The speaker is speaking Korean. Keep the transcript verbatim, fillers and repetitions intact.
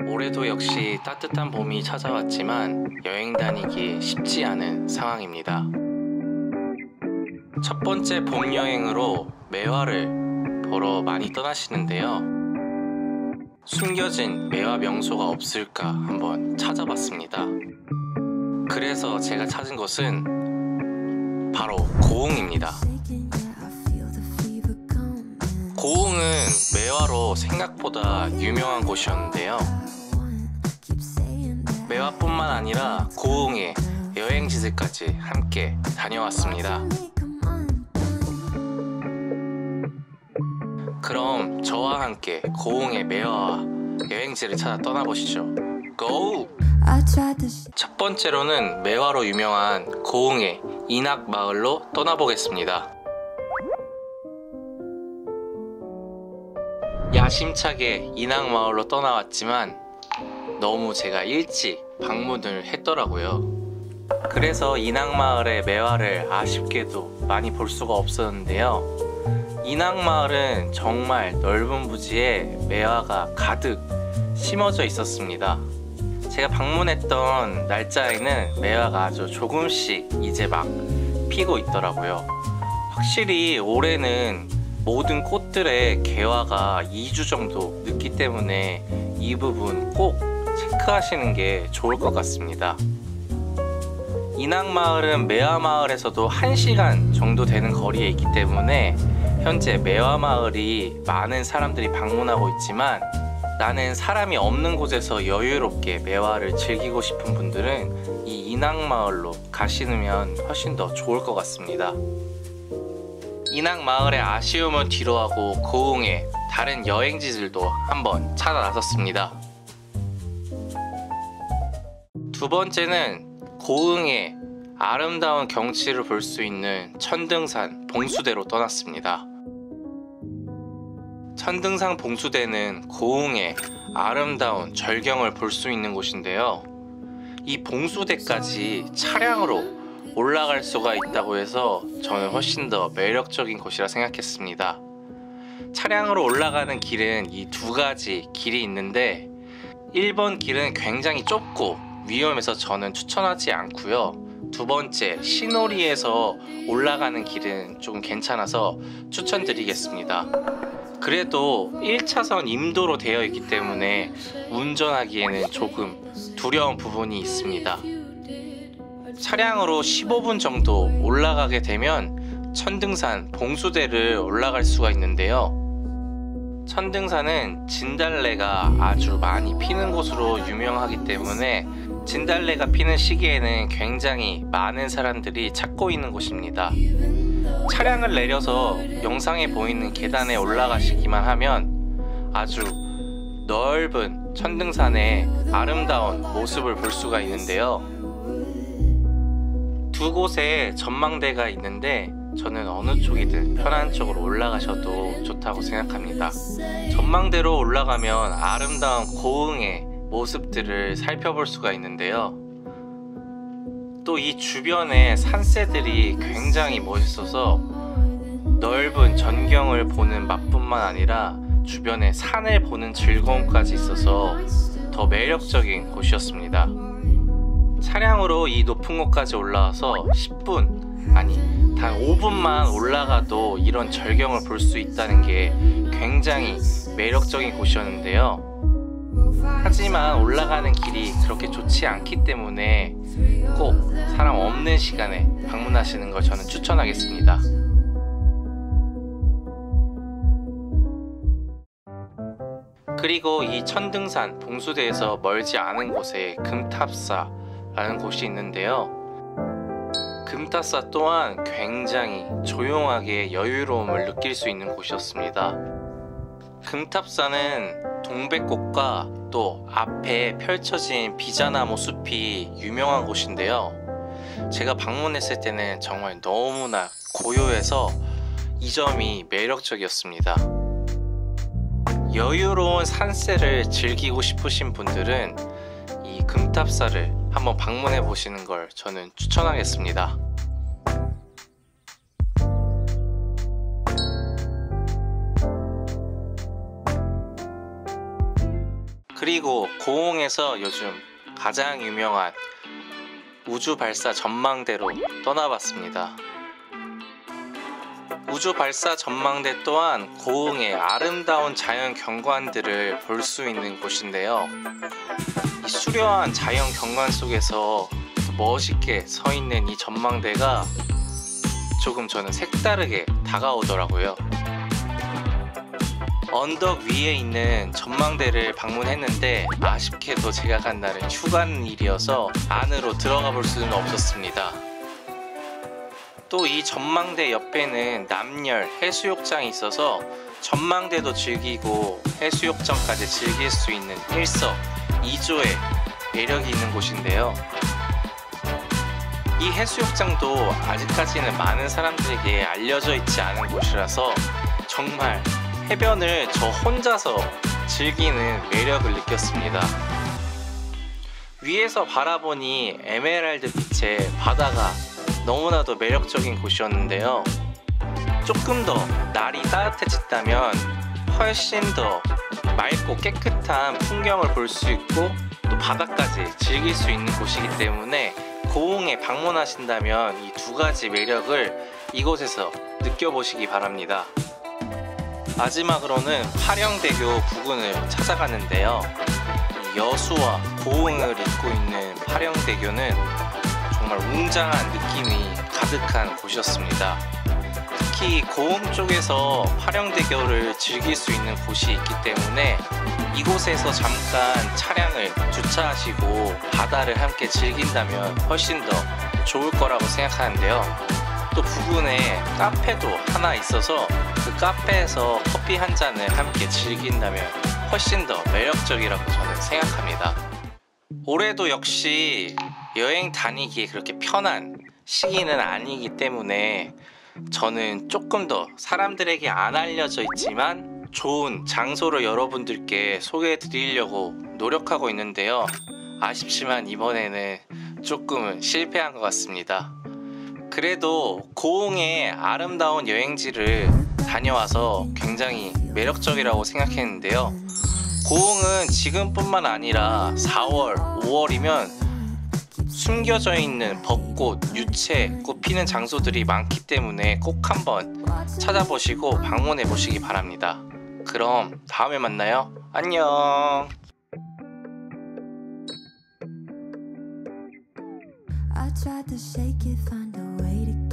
올해도 역시 따뜻한 봄이 찾아왔지만 여행 다니기 쉽지 않은 상황입니다. 첫 번째 봄 여행으로 매화를 보러 많이 떠나시는데요. 숨겨진 매화 명소가 없을까 한번 찾아봤습니다. 그래서 제가 찾은 곳은 바로 고흥입니다. 고흥은 매화로 생각보다 유명한 곳이었는데요. 매화뿐만 아니라 고흥의 여행지들까지 함께 다녀왔습니다. 그럼 저와 함께 고흥의 매화와 여행지를 찾아 떠나보시죠. 고! 첫 번째로는 매화로 유명한 고흥의 인학마을로 떠나보겠습니다. 야심차게 인학마을로 떠나왔지만 너무 제가 일찍 방문을 했더라고요. 그래서 인학마을의 매화를 아쉽게도 많이 볼 수가 없었는데요. 인학마을은 정말 넓은 부지에 매화가 가득 심어져 있었습니다. 제가 방문했던 날짜에는 매화가 아주 조금씩 이제 막 피고 있더라고요. 확실히 올해는 모든 꽃들의 개화가 이 주 정도 늦기 때문에 이 부분 꼭 체크하시는 게 좋을 것 같습니다. 인학마을은 매화마을에서도 한 시간 정도 되는 거리에 있기 때문에 현재 매화마을이 많은 사람들이 방문하고 있지만 나는 사람이 없는 곳에서 여유롭게 매화를 즐기고 싶은 분들은 이 인학마을로 가시면 훨씬 더 좋을 것 같습니다. 인학마을의 아쉬움은 뒤로하고 고흥의 다른 여행지들도 한번 찾아 나섰습니다. 두 번째는 고흥의 아름다운 경치를 볼 수 있는 천등산 봉수대로 떠났습니다. 천등산 봉수대는 고흥의 아름다운 절경을 볼 수 있는 곳인데요. 이 봉수대까지 차량으로 올라갈 수가 있다고 해서 저는 훨씬 더 매력적인 곳이라 생각했습니다. 차량으로 올라가는 길은 이 두 가지 길이 있는데 일 번 길은 굉장히 좁고 위험해서 저는 추천하지 않고요. 두 번째 신오리에서 올라가는 길은 조금 괜찮아서 추천드리겠습니다. 그래도 일 차선 임도로 되어 있기 때문에 운전하기에는 조금 두려운 부분이 있습니다. 차량으로 십오 분 정도 올라가게 되면 천등산 봉수대를 올라갈 수가 있는데요. 천등산은 진달래가 아주 많이 피는 곳으로 유명하기 때문에 진달래가 피는 시기에는 굉장히 많은 사람들이 찾고 있는 곳입니다. 차량을 내려서 영상에 보이는 계단에 올라가시기만 하면 아주 넓은 천등산의 아름다운 모습을 볼 수가 있는데요. 두 곳에 전망대가 있는데 저는 어느 쪽이든 편한 쪽으로 올라가셔도 좋다고 생각합니다. 전망대로 올라가면 아름다운 고흥의 모습들을 살펴볼 수가 있는데요. 또 이 주변의 산새들이 굉장히 멋있어서 넓은 전경을 보는 맛뿐만 아니라 주변의 산을 보는 즐거움까지 있어서 더 매력적인 곳이었습니다. 차량으로 이 높은 곳까지 올라와서 십 분 아니 단 오 분만 올라가도 이런 절경을 볼 수 있다는 게 굉장히 매력적인 곳이었는데요. 하지만 올라가는 길이 그렇게 좋지 않기 때문에 꼭 사람 없는 시간에 방문하시는 걸 저는 추천하겠습니다. 그리고 이 천등산 봉수대에서 멀지 않은 곳에 금탑사라는 곳이 있는데요. 금탑사 또한 굉장히 조용하게 여유로움을 느낄 수 있는 곳이었습니다. 금탑사는 동백꽃과 또 앞에 펼쳐진 비자나무 숲이 유명한 곳인데요. 제가 방문했을 때는 정말 너무나 고요해서 이 점이 매력적이었습니다. 여유로운 산세를 즐기고 싶으신 분들은 이 금탑사를 한번 방문해 보시는 걸 저는 추천하겠습니다. 그리고 고흥에서 요즘 가장 유명한 우주 발사 전망대로 떠나봤습니다. 우주 발사 전망대 또한 고흥의 아름다운 자연 경관들을 볼 수 있는 곳인데요. 이 수려한 자연 경관 속에서 멋있게 서 있는 이 전망대가 조금 저는 색다르게 다가오더라고요. 언덕 위에 있는 전망대를 방문했는데 아쉽게도 제가 간 날은 휴관일이어서 안으로 들어가 볼 수는 없었습니다. 또 이 전망대 옆에는 남열 해수욕장이 있어서 전망대도 즐기고 해수욕장까지 즐길 수 있는 일석이조의 매력이 있는 곳인데요. 이 해수욕장도 아직까지는 많은 사람들에게 알려져 있지 않은 곳이라서 정말 해변을 저 혼자서 즐기는 매력을 느꼈습니다. 위에서 바라보니 에메랄드 빛의 바다가 너무나도 매력적인 곳이었는데요. 조금 더 날이 따뜻해졌다면 훨씬 더 맑고 깨끗한 풍경을 볼 수 있고 또 바다까지 즐길 수 있는 곳이기 때문에 고흥에 방문하신다면 이 두 가지 매력을 이곳에서 느껴보시기 바랍니다. 마지막으로는 파령대교 부근을 찾아갔는데요. 여수와 고흥을 잇고 있는 파령대교는 정말 웅장한 느낌이 가득한 곳이었습니다. 특히 고흥 쪽에서 파령대교를 즐길 수 있는 곳이 있기 때문에 이곳에서 잠깐 차량을 주차하시고 바다를 함께 즐긴다면 훨씬 더 좋을 거라고 생각하는데요. 또 부근에 카페도 하나 있어서 그 카페에서 커피 한 잔을 함께 즐긴다면 훨씬 더 매력적이라고 저는 생각합니다. 올해도 역시 여행 다니기에 그렇게 편한 시기는 아니기 때문에 저는 조금 더 사람들에게 안 알려져 있지만 좋은 장소를 여러분들께 소개해 드리려고 노력하고 있는데요. 아쉽지만 이번에는 조금은 실패한 것 같습니다. 그래도 고흥의 아름다운 여행지를 다녀와서 굉장히 매력적이라고 생각했는데요. 고흥은 지금뿐만 아니라 사월, 오월이면 숨겨져 있는 벚꽃, 유채, 꽃 피는 장소들이 많기 때문에 꼭 한번 찾아보시고 방문해 보시기 바랍니다. 그럼 다음에 만나요. 안녕. I tried to shake it, find a way to